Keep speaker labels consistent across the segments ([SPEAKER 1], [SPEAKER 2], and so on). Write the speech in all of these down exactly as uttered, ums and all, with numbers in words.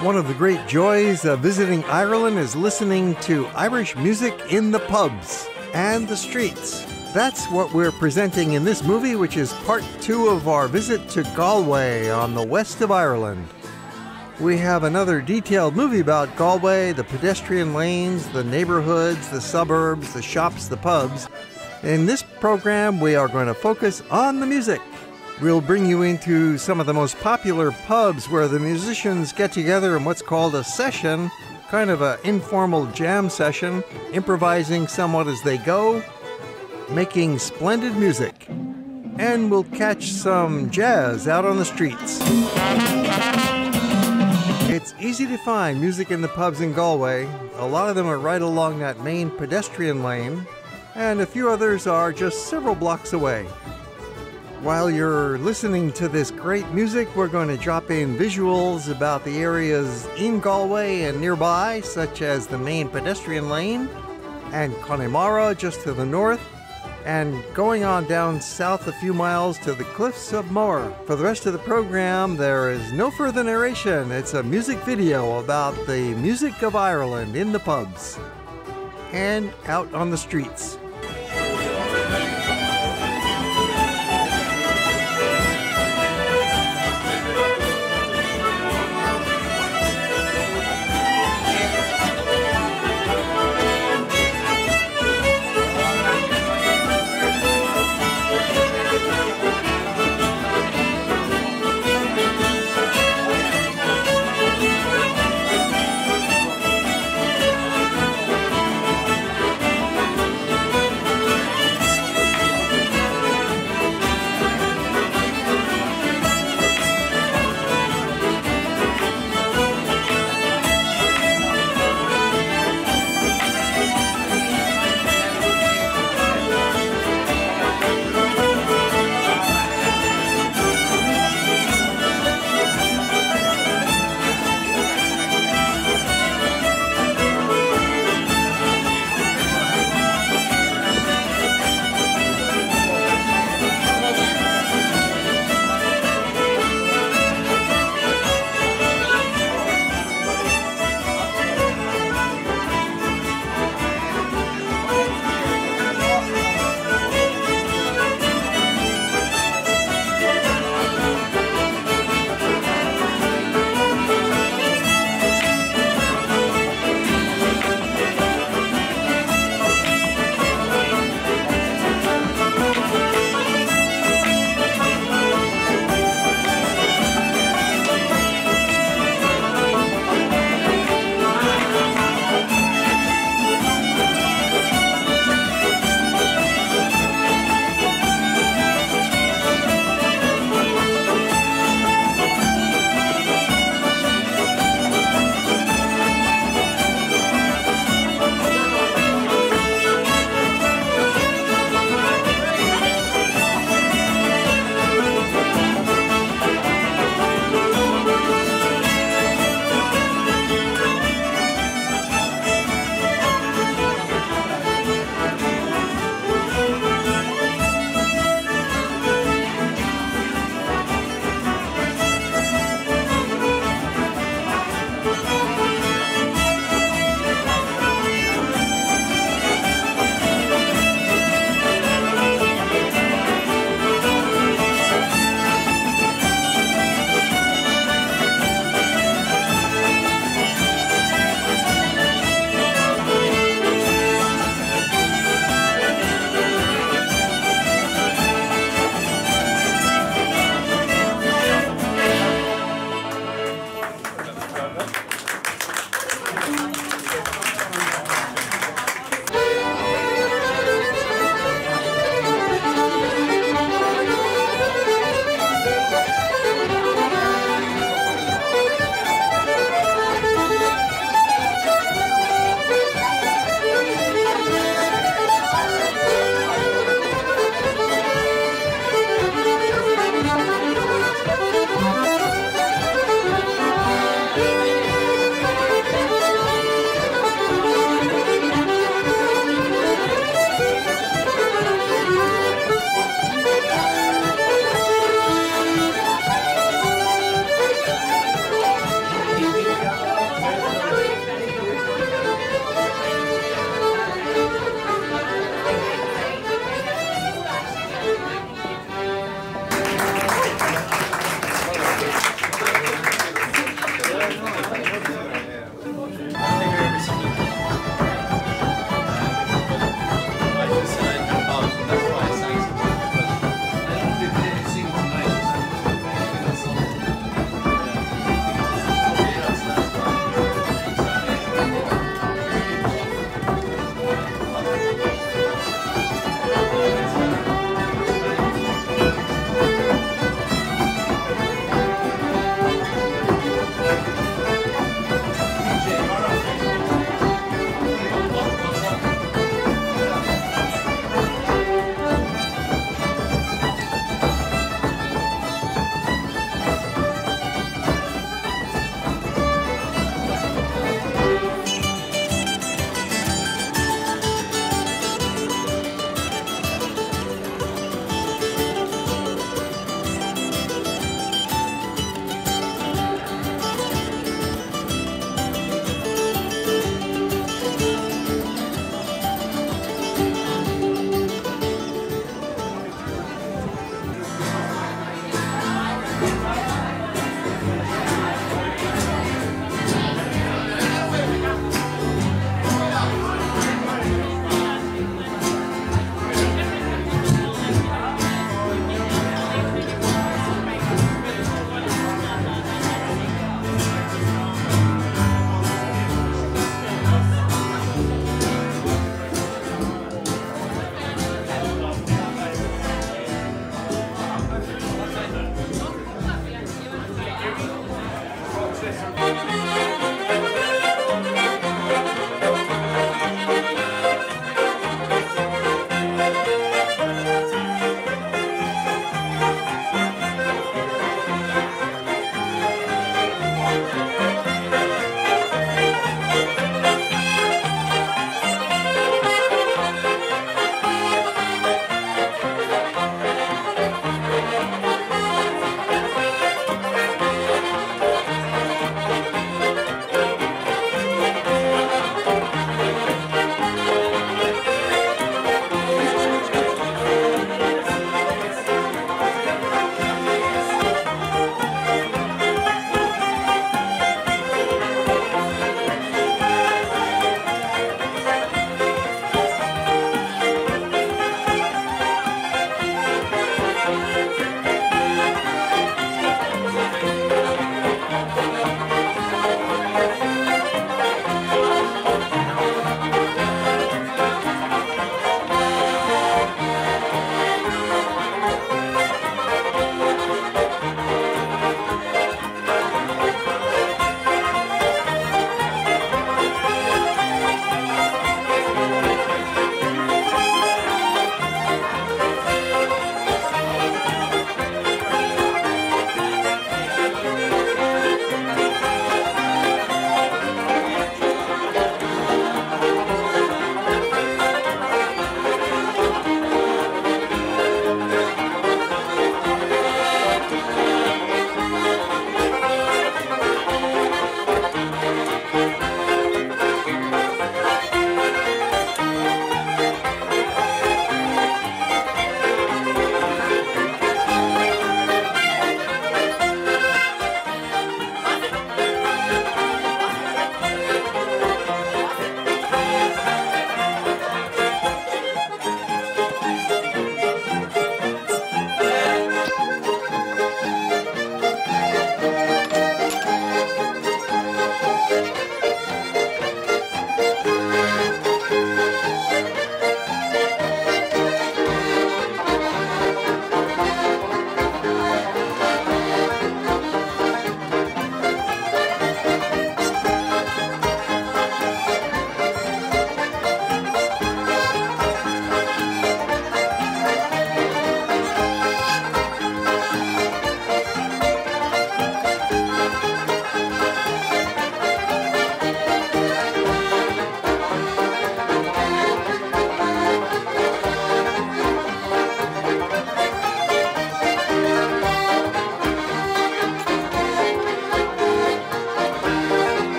[SPEAKER 1] One of the great joys of visiting Ireland is listening to Irish music in the pubs and the streets. That's what we're presenting in this movie, which is part two of our visit to Galway on the west of Ireland. We have another detailed movie about Galway, the pedestrian lanes, the neighborhoods, the suburbs, the shops, the pubs. In this program, we are going to focus on the music. We'll bring you into some of the most popular pubs where the musicians get together in what's called a session, kind of an informal jam session, improvising somewhat as they go, making splendid music. And we'll catch some jazz out on the streets. It's easy to find music in the pubs in Galway. A lot of them are right along that main pedestrian lane, and a few others are just several blocks away. While you're listening to this great music, we're going to drop in visuals about the areas in Galway and nearby, such as the main pedestrian lane and Connemara just to the north, and going on down south a few miles to the cliffs of Moher. For the rest of the program, there is no further narration. It's a music video about the music of Ireland in the pubs and out on the streets.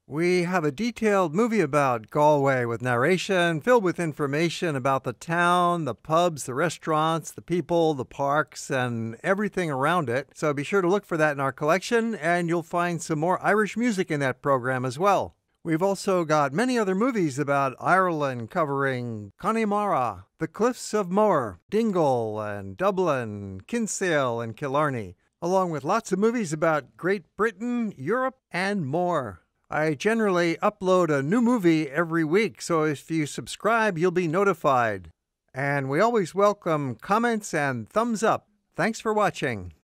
[SPEAKER 1] We have a detailed movie about Galway with narration filled with information about the town, the pubs, the restaurants, the people, the parks, and everything around it. So be sure to look for that in our collection, and you'll find some more Irish music in that program as well. We've also got many other movies about Ireland covering Connemara, the Cliffs of Moher, Dingle and Dublin, Kinsale and Killarney, along with lots of movies about Great Britain, Europe, and more. I generally upload a new movie every week, so if you subscribe, you'll be notified. And we always welcome comments and thumbs up. Thanks for watching.